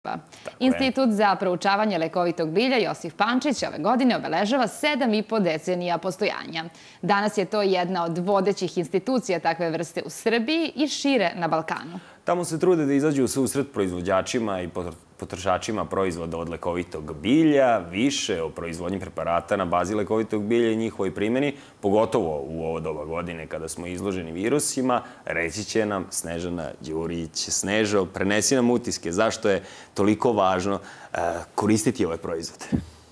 Institut za proučavanje lekovitog bilja Josif Pančić ove godine obeležava 7,5 decenija postojanja. Danas je to jedna od vodećih institucija takve vrste u Srbiji i šire na Balkanu. Tamo se trude da izađu u susret proizvođačima i potrošačima proizvoda od lekovitog bilja, više o proizvodnji preparata na bazi lekovitog bilja i njihovoj primjeni, pogotovo u ovo doba godine kada smo izloženi virusima, reći će nam Snežana Đurić. Snežo, prenesi nam utiske. Zašto je toliko važno koristiti ove proizvode?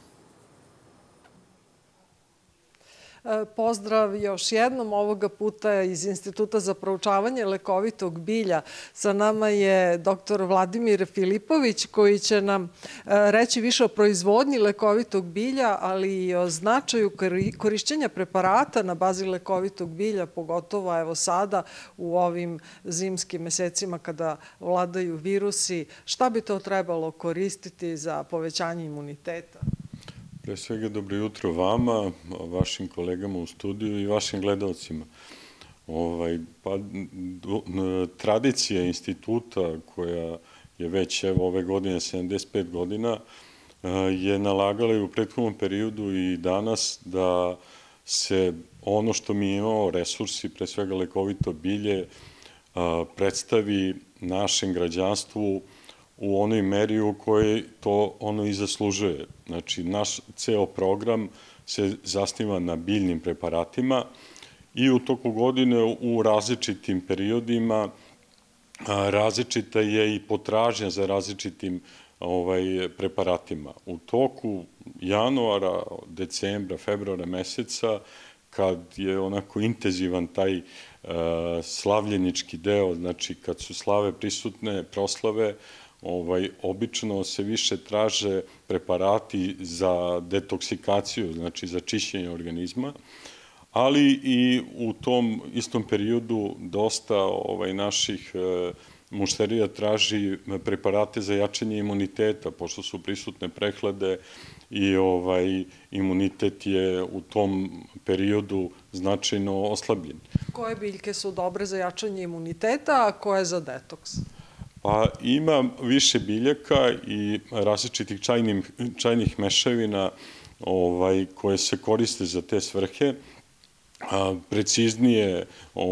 Pozdrav još jednom, ovoga puta iz Instituta za proučavanje lekovitog bilja. Sa nama je dr. Vladimir Filipović koji će nam reći više o proizvodnji lekovitog bilja, ali i o značaju korišćenja preparata na bazi lekovitog bilja, pogotovo evo sada u ovim zimskim mesecima kada vladaju virusi. Šta bi to trebalo koristiti za povećanje imuniteta? Pre svega, dobro jutro vama, vašim kolegama u studiju i vašim gledalcima. Tradicija instituta koja je već ove godine 75 godina je nalagala i u prethodnom periodu i danas da se ono što mi imamo, resursi, pre svega lekovito bilje, predstavi našem građanstvu u onoj meri u kojoj to ono i zaslužuje. Znači, naš ceo program se zasniva na biljnim preparatima i u toku godine u različitim periodima različita je i potražnja za različitim preparatima. U toku januara, decembra, februara meseca, kad je onako intenzivan taj slavljenički deo, znači kad su slave prisutne, proslave, obično se više traže preparati za detoksikaciju, znači za čišćenje organizma, ali i u tom istom periodu dosta naših mušterija traži preparate za jačanje imuniteta, pošto su prisutne prehlade i imunitet je u tom periodu značajno oslabljen. Koje biljke su dobre za jačanje imuniteta, a koje za detoks? Pa ima više biljaka i različitih čajnih mešavina koje se koriste za te svrhe. Preciznije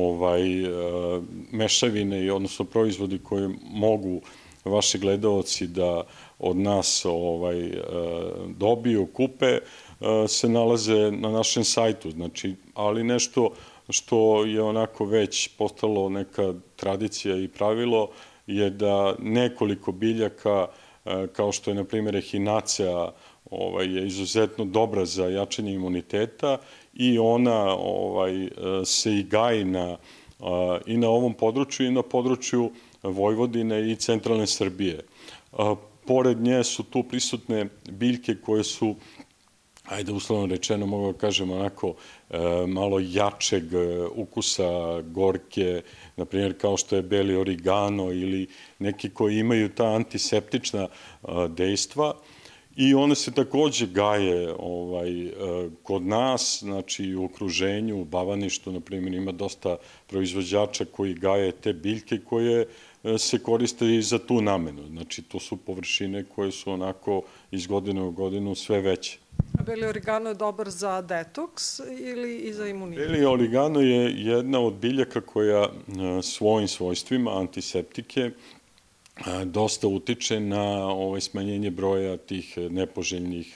mešavine, odnosno proizvodi koje mogu vaši gledaoci da od nas dobiju, kupe, se nalaze na našem sajtu. Ali nešto što je onako već postalo neka tradicija i pravilo je da nekoliko biljaka, kao što je, na primjer, ehinacea, je izuzetno dobra za jačanje imuniteta i ona se i gaji i na ovom području i na području Vojvodine i centralne Srbije. Pored nje su tu prisutne biljke koje su, ajde uslovno rečeno, mogu da kažem, onako malo jačeg ukusa, gorke, na primjer kao što je beli origano ili neki koji imaju ta antiseptična dejstva. I one se takođe gaje kod nas, znači u okruženju, u Bavaništu, na primjer, ima dosta proizvođača koji gaje te biljke koje se koriste i za tu namenu. Znači, to su površine koje su onako iz godine u godinu sve veće. A beli origano je dobar za detoks ili i za imunitet? Beli origano je jedna od biljaka koja svojim svojstvima, antiseptike, dosta utiče na smanjenje broja tih nepoželjnih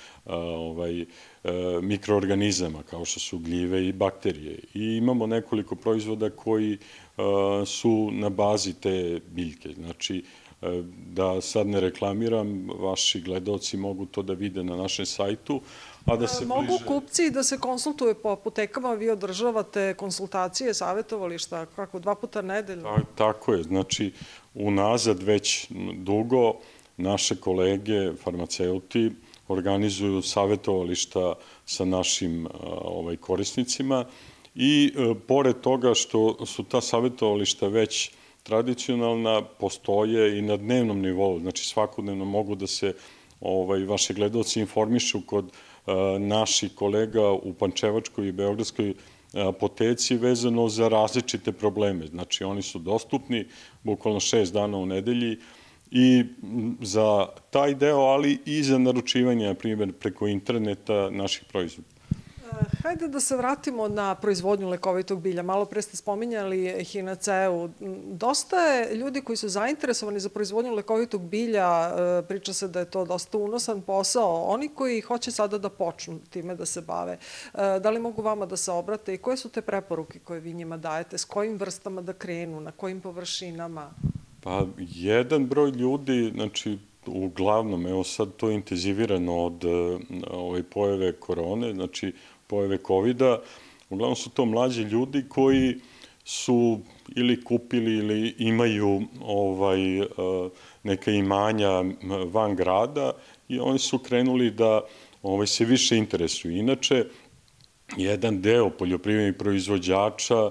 mikroorganizama, kao što su gljive i bakterije. I imamo nekoliko proizvoda koji su na bazi te biljke. Znači, da sad ne reklamiram, vaši gledaoci mogu to da vide na našem sajtu. Mogu kupci da se konsultuju po apotekama, vi održavate konsultacije, savjetovališta, kako 2 puta nedeljno? Tako je, znači unazad već dugo naše kolege, farmaceuti, organizuju savjetovališta sa našim korisnicima i pored toga što su ta savjetovališta već tradicionalna, postoje i na dnevnom nivou, znači svakodnevno mogu da se vaše gledaoci informišu kod naših kolega u Pančevačkoj i Beogradskoj apoteci vezano za različite probleme. Znači, oni su dostupni bukvalno 6 dana u nedelji i za taj deo, ali i za naručivanje, na primjer, preko interneta naših proizvoda. Hajde da se vratimo na proizvodnju lekovitog bilja. Malo pre ste spominjali Hinaceu. Dosta je ljudi koji su zainteresovani za proizvodnju lekovitog bilja. Priča se da je to dosta unosan posao. Oni koji hoće sada da počnu time da se bave, da li mogu vama da se obrate i koje su te preporuke koje vi njima dajete? S kojim vrstama da krenu? Na kojim površinama? Pa, jedan broj ljudi, znači, uglavnom, evo sad to je intenzivirano od ove pojave korone, znači pojave COVID-a, uglavnom su to mlađi ljudi koji su ili kupili ili imaju neka imanja van grada i oni su krenuli da se više interesuju. Inače, jedan deo poljoprivrednih proizvođača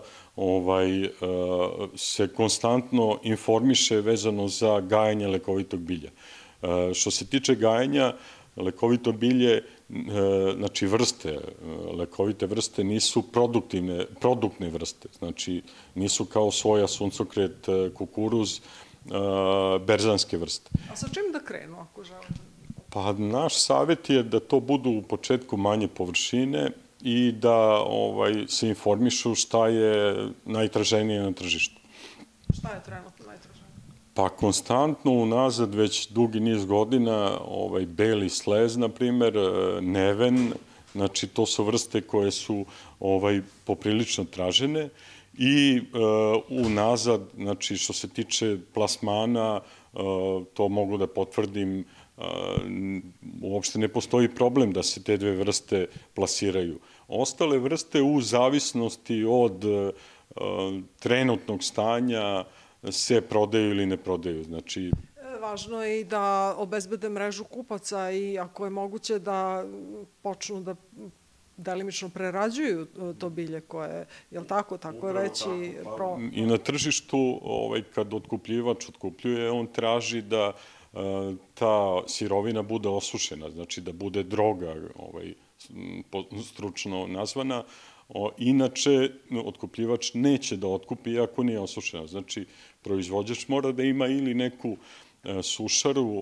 se konstantno informiše vezano za gajanje lekovitog bilja. Što se tiče gajanja, lekovito bilje, znači vrste, lekovite vrste nisu produktne vrste, znači nisu kao soja, suncokret, kukuruz, berzanske vrste. A sa čim da krenu ako želite? Pa naš savjet je da to budu u početku manje površine i da se informišu šta je najtraženije na tržištu. Šta je trenutno najtraženije? Pa konstantno unazad već dugi niz godina beli slez, na primer, neven, znači to su vrste koje su poprilično tražene i unazad, znači što se tiče plasmana, to mogu da potvrdim, uopšte ne postoji problem da se te dve vrste plasiraju. Ostale vrste u zavisnosti od trenutnog stanja se prodaju ili ne prodaju. Znači, važno je i da obezbede mrežu kupaca i ako je moguće da počnu da delimično prerađuju to bilje koje, je li tako? Tako je već i... I na tržištu, kad otkupljivač otkupljuje, on traži da ta sirovina bude osušena, znači da bude droga, stručno nazvana. Inače, otkupljivač neće da otkupi ako nije osušena. Znači, proizvođač mora da ima ili neku sušaru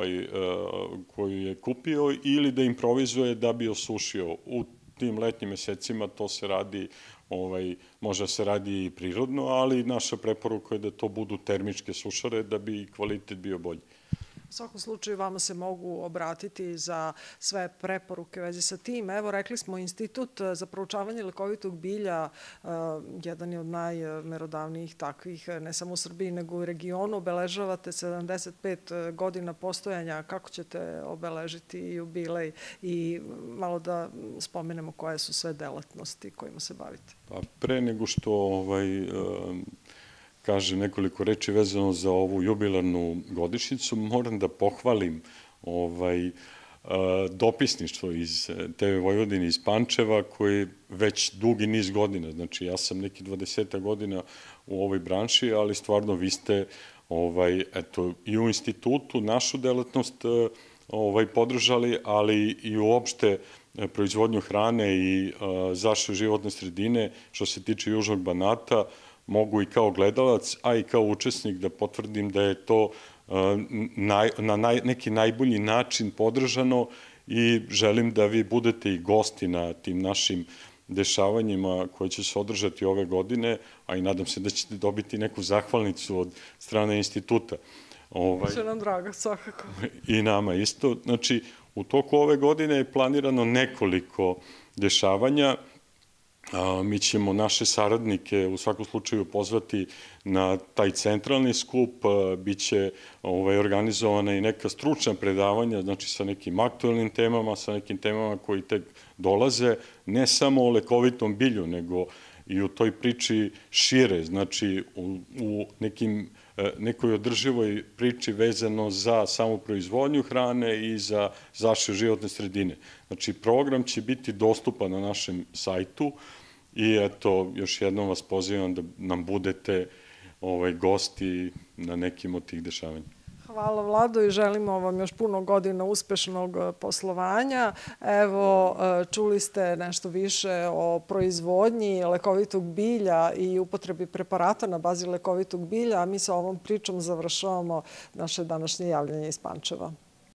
koju je kupio ili da improvizuje da bi osušio. U tim letnjim mesecima to se radi, možda se radi i prirodno, ali naša preporuka je da to budu termičke sušare da bi kvalitet bio bolji. U svakom slučaju vama se mogu obratiti za sve preporuke u vezi sa tim. Evo, rekli smo, Institut za proučavanje lekovitog bilja, jedan je od najmerodavnijih takvih, ne samo u Srbiji, nego u regionu. Obeležavate 75 godina postojanja. Kako ćete obeležiti jubilej i malo da spomenemo koje su sve delatnosti kojima se bavite? Pa pre nego što kažem nekoliko reči vezano za ovu jubilarnu godišnjicu, moram da pohvalim dopisništvo iz TV Vojvodine iz Pančeva, koji već dugi niz godina, znači ja sam neki 20 godina u ovoj branši, ali stvarno vi ste i u institutu našu delatnost podržali, ali i uopšte proizvodnju hrane i zaštitu životne sredine, što se tiče Južnog Banata, mogu i kao gledalac, a i kao učesnik da potvrdim da je to na neki najbolji način podržano i želim da vi budete i gosti na tim našim dešavanjima koje će se održati ove godine, a i nadam se da ćete dobiti neku zahvalnicu od strane instituta. Biće nam drago, svakako. I nama isto. Znači, u toku ove godine je planirano nekoliko dešavanja. Mi ćemo naše saradnike u svakom slučaju pozvati na taj centralni skup, bit će organizovana i neka stručna predavanja, znači sa nekim aktuelnim temama, sa nekim temama koji tek dolaze, ne samo o lekovitom bilju, nego i u toj priči šire, znači u nekoj održivoj priči vezano za samu proizvodnju hrane i za zaštitu životne sredine. Znači, program će biti dostupan na našem sajtu i eto, još jednom vas pozivam da nam budete gosti na nekim od tih dešavanja. Hvala Vlado i želimo vam još puno godina uspešnog poslovanja. Evo, čuli ste nešto više o proizvodnji lekovitog bilja i upotrebi preparata na bazi lekovitog bilja, a mi sa ovom pričom završavamo naše današnje javljanje iz Pančeva.